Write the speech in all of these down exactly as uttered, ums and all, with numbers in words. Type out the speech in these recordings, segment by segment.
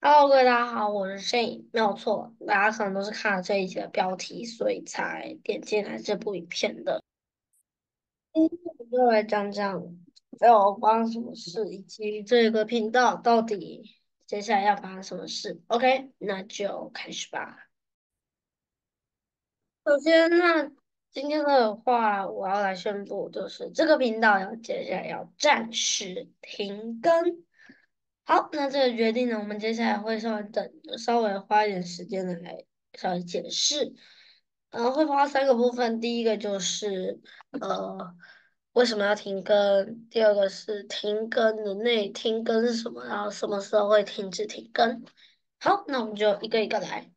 Hello，各位大家好，我是 Shane，没有错，大家可能都是看了这一集的标题，所以才点进来这部影片的。今天我们就来讲讲要发生什么事，以及这个频道到底接下来要发生什么事。OK，那就开始吧。首先，那今天的话，我要来宣布，就是这个频道要接下来要暂时停更。好，那这个决定呢，我们接下来会稍微等，稍微花一点时间来稍微解释。嗯，会花三个部分，第一个就是呃为什么要停更，第二个是停更的内停更是什么，然后什么时候会停止停更。好，那我们就一个一个来。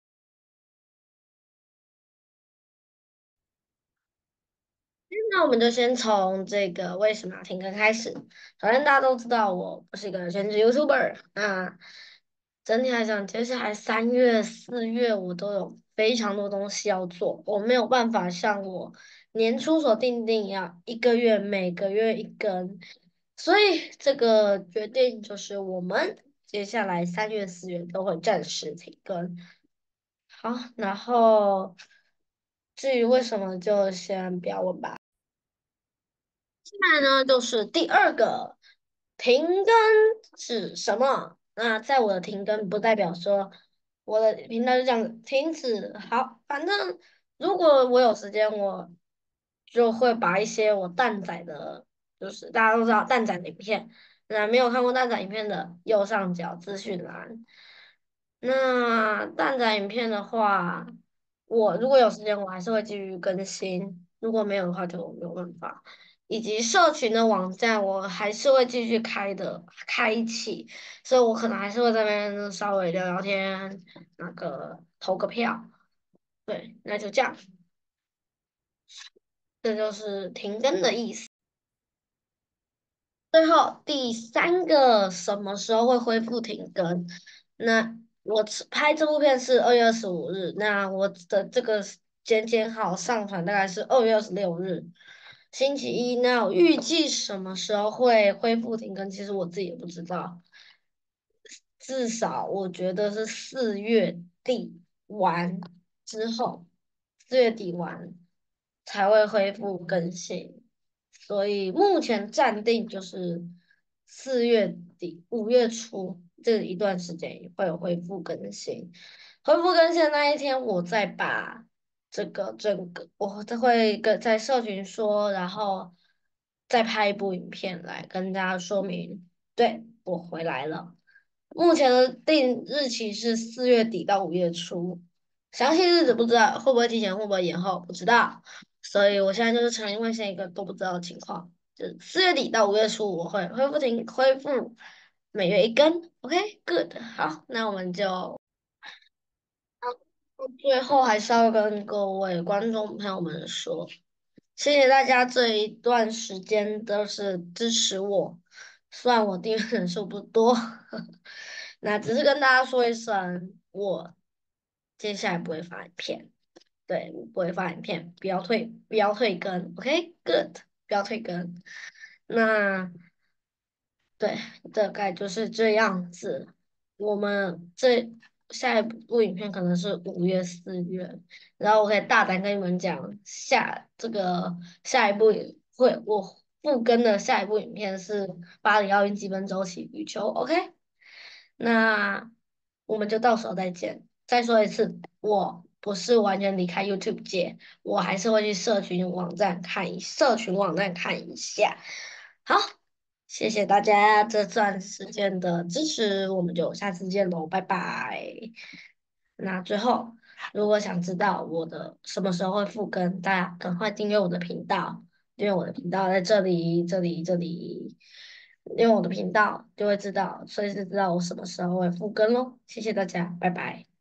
那我们就先从这个为什么要停更开始。首先，大家都知道我不是一个全职 YouTuber，那整体来讲，接下来三月、四月我都有非常多东西要做，我没有办法像我年初所定定一样，一个月每个月一更。所以这个决定就是我们接下来三月、四月都会暂时停更。好，然后至于为什么，就先不要问吧。接下来呢，就是第二个停更是什么？那在我的停更不代表说我的频道就这样停止。好，反正如果我有时间，我就会把一些我蛋仔的，就是大家都知道蛋仔的影片，那没有看过蛋仔影片的右上角资讯栏。那蛋仔影片的话，我如果有时间，我还是会继续更新；如果没有的话，就没有办法。以及社群的网站，我还是会继续开的，开启，所以我可能还是会在那边稍微聊聊天，那个投个票，对，那就这样，这就是停更的意思。最后第三个什么时候会恢复停更？那我吃拍这部片是二月二十五日，那我的这个剪剪好上传大概是二月二十六日，星期一。那我预计什么时候会恢复停更？其实我自己也不知道。至少我觉得是四月底完之后，四月底完才会恢复更新，所以目前暂定就是四月底五月初这一段时间会有恢复更新。恢复更新的那一天，我再把这个整个我都会跟在社群说，然后再拍一部影片来跟大家说明，对，我回来了。目前的定日期是四月底到五月初，详细日子不知道会不会提前，会不会延后，不知道。所以我现在就是呈现现一个都不知道的情况，就是四月底到五月初我会恢复停恢复每月一根，OK，good，好，那我们就最后还是要跟各位观众朋友们说，谢谢大家这一段时间都是支持我，虽然我订阅人数不多，那只是跟大家说一声，我接下来不会发影片，对，不会发影片，不要退，不要退更，OK，good，不要退更。那对，大概就是这样子。我们这下一部影片可能是五月、四月，然后我可以大胆跟你们讲，下这个下一部影会我复更的下一部影片是巴黎奥运积分周期羽球，OK？那我们就到时候再见。再说一次，我不是完全离开 YouTube 界，我还是会去社群网站看一社群网站看一下。好，谢谢大家这段时间的支持，我们就下次见喽，拜拜。那最后，如果想知道我的什么时候会复更，大家赶快订阅我的频道，订阅我的频道在这里，这里，这里，订阅我的频道就会知道，随时知道我什么时候会复更喽。谢谢大家，拜拜。